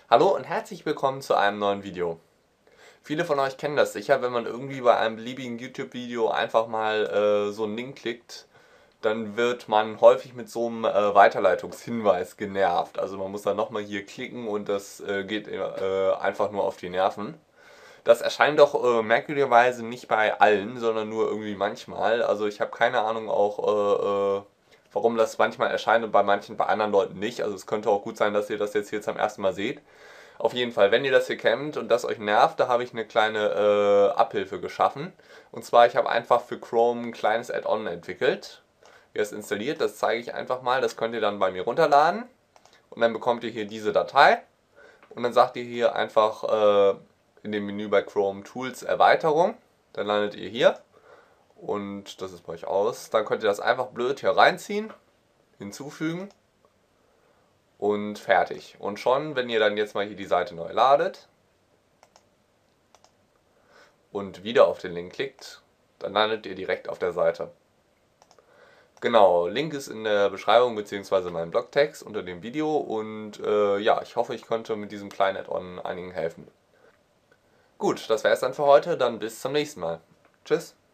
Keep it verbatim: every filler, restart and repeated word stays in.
Hallo und herzlich willkommen zu einem neuen Video. Viele von euch kennen das sicher, wenn man irgendwie bei einem beliebigen YouTube-Video einfach mal äh, so einen Link klickt, dann wird man häufig mit so einem äh, Weiterleitungshinweis genervt. Also man muss dann nochmal hier klicken und das äh, geht äh, einfach nur auf die Nerven. Das erscheint doch äh, merkwürdigerweise nicht bei allen, sondern nur irgendwie manchmal. Also ich habe keine Ahnung auch, äh, äh, warum das manchmal erscheint und bei manchen, bei anderen Leuten nicht. Also es könnte auch gut sein, dass ihr das jetzt hier zum ersten Mal seht. Auf jeden Fall, wenn ihr das hier kennt und das euch nervt, da habe ich eine kleine äh, Abhilfe geschaffen. Und zwar, ich habe einfach für Chrome ein kleines Add-on entwickelt. Wie ihr es installiert, das zeige ich einfach mal. Das könnt ihr dann bei mir runterladen. Und dann bekommt ihr hier diese Datei. Und dann sagt ihr hier einfach äh, in dem Menü bei Chrome Tools Erweiterung. Dann landet ihr hier. Und das ist bei euch aus. Dann könnt ihr das einfach blöd hier reinziehen, hinzufügen und fertig. Und schon, wenn ihr dann jetzt mal hier die Seite neu ladet und wieder auf den Link klickt, dann landet ihr direkt auf der Seite. Genau, Link ist in der Beschreibung bzw. in meinem Blogtext unter dem Video und äh, ja, ich hoffe, ich konnte mit diesem kleinen Add-on einigen helfen. Gut, das wäre es dann für heute, dann bis zum nächsten Mal. Tschüss!